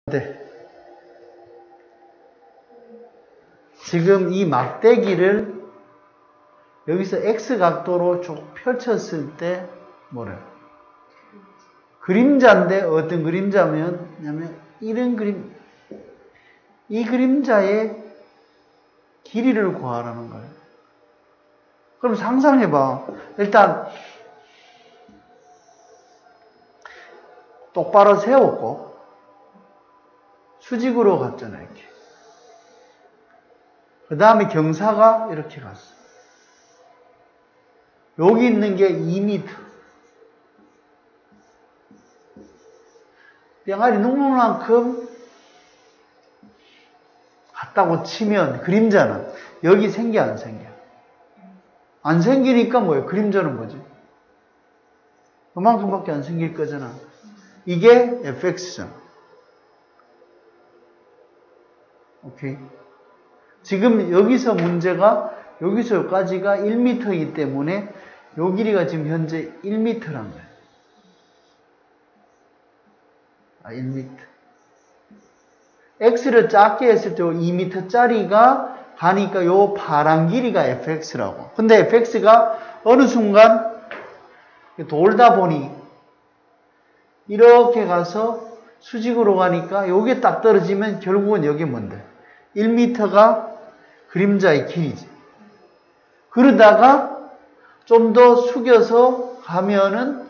네. 지금 이 막대기를 여기서 X각도로 쭉 펼쳤을 때 뭐래요? 그림자인데 어떤 그림자면 이런 그림, 이 그림자의 길이를 구하라는 거예요. 그럼 상상해봐. 일단 똑바로 세웠고 수직으로 갔잖아요. 이렇게. 그 다음에 경사가 이렇게 갔어. 여기 있는 게 2m. 뿅아리 눈물만큼 갔다고 치면 그림자는 여기 생겨 안 생겨? 안 생기니까 뭐예요? 그림자는 뭐지? 그만큼밖에 안 생길 거잖아. 이게 fx잖아. 오케이? 지금 여기서 문제가 여기서 여기까지가 1m이기 때문에 요 길이가 지금 현재 1m란 거예요. 1m. x를 작게 했을 때 2m짜리가 가니까 요 파란 길이가 fx라고. 근데 fx가 어느 순간 돌다 보니 이렇게 가서 수직으로 가니까 요게 딱 떨어지면 결국은 여기 뭔데? 1m가 그림자의 길이지. 그러다가 좀 더 숙여서 가면은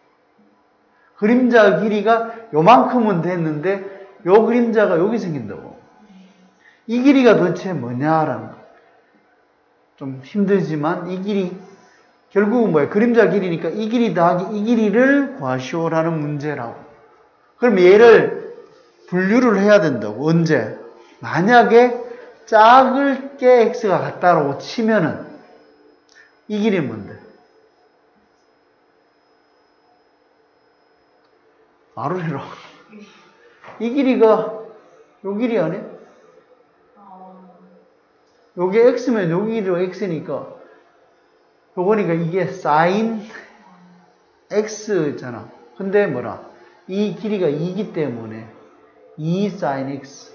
그림자 길이가 요만큼은 됐는데 요 그림자가 여기 생긴다고. 이 길이가 도대체 뭐냐라는 거. 좀 힘들지만 이 길이 결국은 뭐야? 그림자 길이니까 이 길이 더하기 이 길이를 구하시오라는 문제라고. 그럼 얘를 분류를 해야 된다고. 언제? 만약에 작을 게 x가 같다라고 치면은 이 길이 뭔데? 말을 해라. 이 길이가 요 길이 아니야? 요게 x면 요 길이가 x니까 요거니까 이게 sin x잖아. 근데 뭐라? 이 길이가 2기 때문에 2 sin x.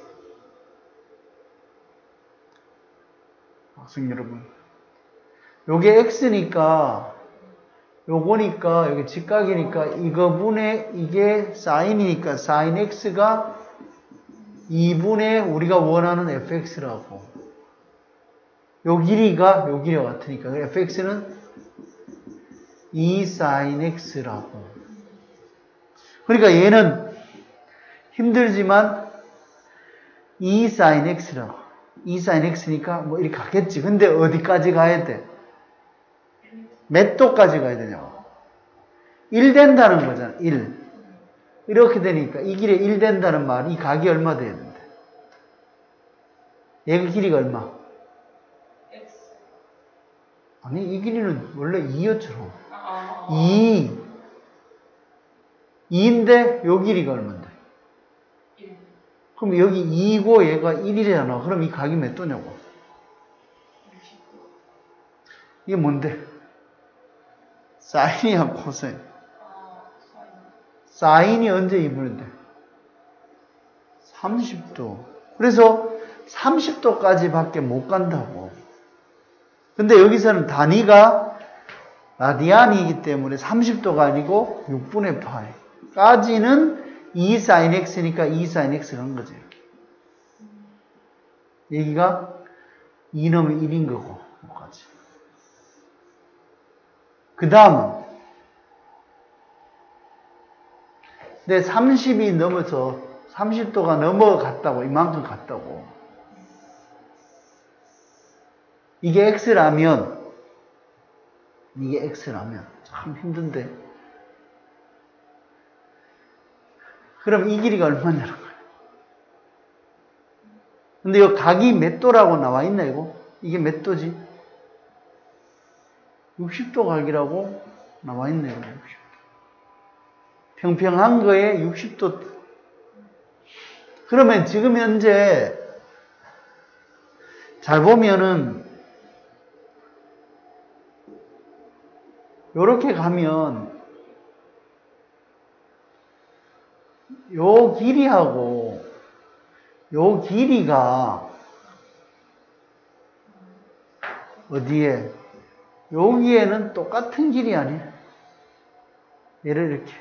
학생 여러분, 요게 x니까 요거니까 여기 직각이니까 이거분의 이게 sin이니까 sin x가 2분의 우리가 원하는 fx라고. 요 길이가 요 길이와 같으니까 fx는 2 sin x라고. 그러니까 얘는 힘들지만 2 sin x라고. 2 sin x니까 뭐 이렇게 가겠지. 근데 어디까지 가야 돼? 몇 도까지 가야 되냐고. 1 된다는 거잖아. 1. 이렇게 되니까 이 길에 1 된다는 말, 이 각이 얼마 돼야 된대? 얘가 길이가 얼마? X. 아니, 이 길이는 원래 2였잖아. 2. 2인데 요 길이가 얼마인데? 1. 그럼 여기 2고 얘가 1이잖아. 그럼 이 각이 몇 도냐고? 60도. 이게 뭔데? 사인이야, 코사인? 사인이 언제 2분인데? 30도. 그래서 30도까지 밖에 못 간다고. 근데 여기서는 단위가 라디안이기 때문에 30도가 아니고 6분의 파이까지는 2 sin x니까 2 sin x 간 거지. 여기가 2 넣으면 1인 거고. 여기까지. 그 다음은 근데 30이 넘어서 30도가 넘어갔다고. 이만큼 갔다고. 이게 x라면 참 힘든데. 그럼 이 길이가 얼마냐는 거야. 근데 이 각이 몇 도라고 나와 있나 이거? 이게 몇 도지? 60도 각이라고 나와 있네요. 60도. 평평한 거에 60도. 그러면 지금 현재 잘 보면은 요렇게 가면 요 길이하고 요 길이가 어디에? 여기에는 똑같은 길이 아니야. 얘를 이렇게.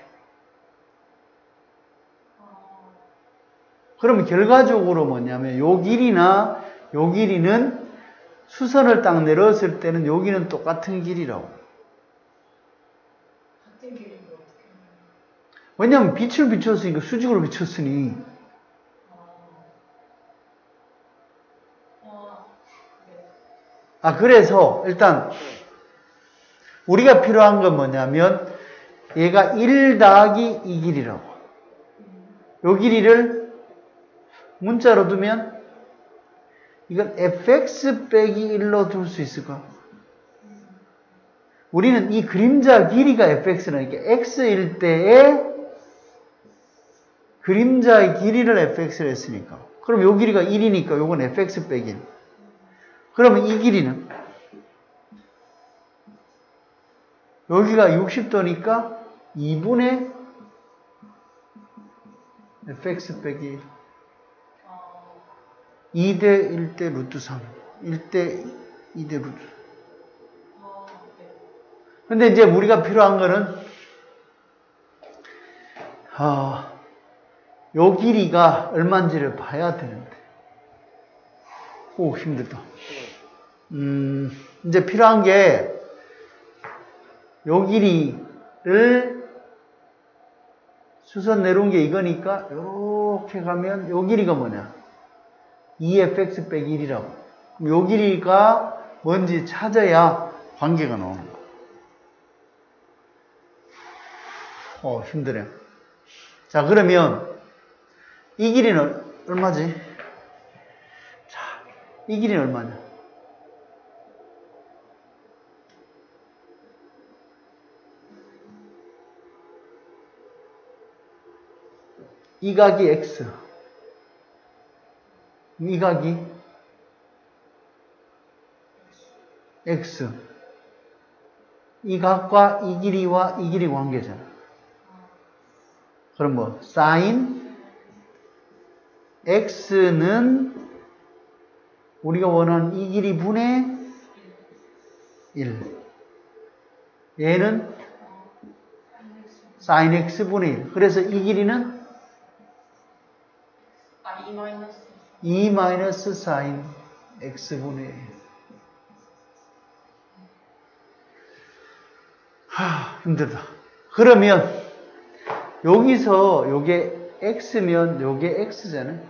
그러면 결과적으로 뭐냐면 요 길이나 요 길이는 수선을 딱 내렸을 때는 여기는 똑같은 길이라고. 같은 길인데 어떻게? 왜냐면 빛을 비췄으니까 수직으로 비췄으니. 네. 그래서 일단 우리가 필요한 건 뭐냐면 얘가 1 더하기 이 길이라고. 요 길이를 문자로 두면 이건 fx 빼기 1로 둘 수 있을까? 우리는 이 그림자 길이가 fx라니까 x일 때에 그림자의 길이를 fx를 했으니까. 그럼 요 길이가 1이니까 요건 fx 빼기 1. 그러면 이 길이는 여기가 60도니까 2분의 fx 빼기 1. 2대 1대 루트 3. 1대 2대 루트. 근데 이제 우리가 필요한 거는, 요 길이가 얼마인지를 봐야 되는데. 오, 힘들다. 이제 필요한 게, 요 길이를 수선 내려온 게 이거니까, 요렇게 가면 요 길이가 뭐냐? 2fx 빼기 1이라고. 그럼 요 길이가 뭔지 찾아야 관계가 나오는 거야. 힘드네. 자, 그러면 이 길이는 얼마지? 자, 이 길이는 얼마냐? 이 각이 x. 이 각이 x. 이 각과 이 길이와 이 길이 관계잖아. 그럼 뭐 sin x는 우리가 원하는 이 길이 분의 1. 얘는 sin x 분의 1. 그래서 이 길이는 2 마이너스 sin x분의 1. 힘들다. 그러면 여기서 요게 x면 요게 x잖아요.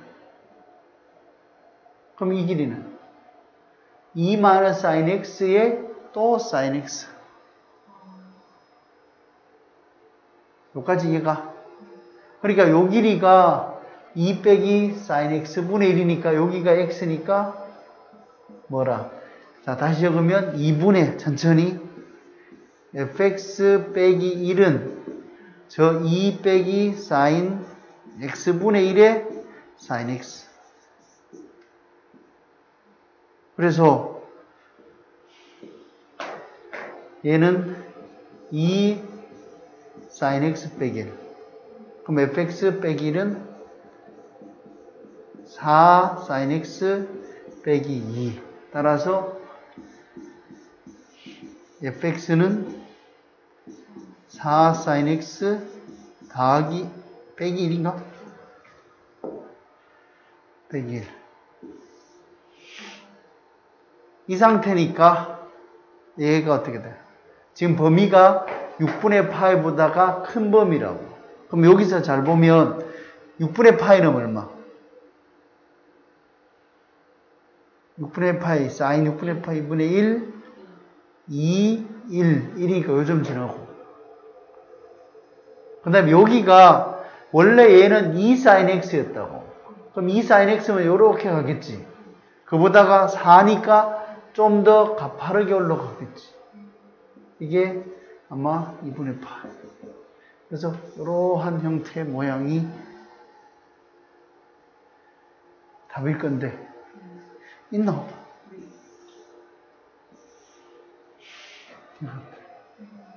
그럼 이 길이는 2 마이너스 sin x에 또 sin x. 여기까지 이해가? 그러니까 요 길이가 2 빼기 sin x분의 1이니까 여기가 x니까 뭐라? 자, 다시 적으면 2분의 천천히 fx 빼기 1은 저 2 빼기 sin x분의 1의 sin x. 그래서 얘는 2 sin x 빼기 1. 그럼 fx 빼기 1은 4 sin x 빼기 2. 따라서 fx는 4 sin x 더하기 빼기 1인가? 빼기 1. 이 상태니까 얘가 어떻게 돼? 지금 범위가 6분의 파이보다가 큰 범위라고. 그럼 여기서 잘 보면 6분의 파이는 얼마? 6분의 파이, 사인 6분의 파이 분의 1, 2, 1, 1이니까 요점 지나고. 그 다음에 여기가 원래 얘는 2 sin x였다고. 그럼 2 sin x면 요렇게 가겠지. 그보다가 4니까 좀 더 가파르게 올라가겠지. 이게 아마 2분의 파이. 그래서 이러한 형태의 모양이 답일 건데 있나 없나?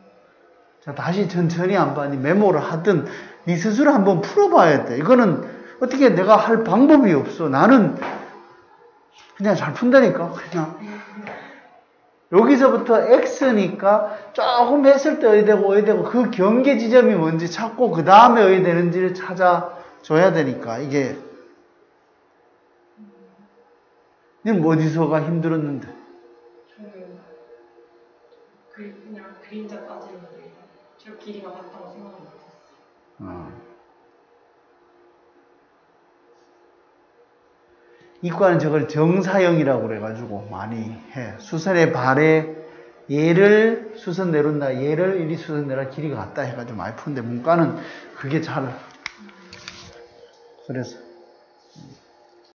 자, 다시 천천히 한번 메모를 하든 네 스스로 한번 풀어봐야 돼. 이거는 어떻게 내가 할 방법이 없어. 나는 그냥 잘 푼다니까. 그냥. 여기서부터 X니까 조금 했을 때 의되고 의되고 그 경계 지점이 뭔지 찾고 그 다음에 의되는지를 찾아줘야 되니까 이게 님 어디서가 힘들었는데? 저는 그냥 그림자 따지는데 저 길이가 맞다고 생각을 못했어요. 이과는 저걸 정사형이라고 그래가지고 많이 해. 수선의 발에 얘를 수선 내려온다, 얘를 이리 수선 내려 길이가 같다 해가지고 많이 푸는데 문과는 그게 잘 그래서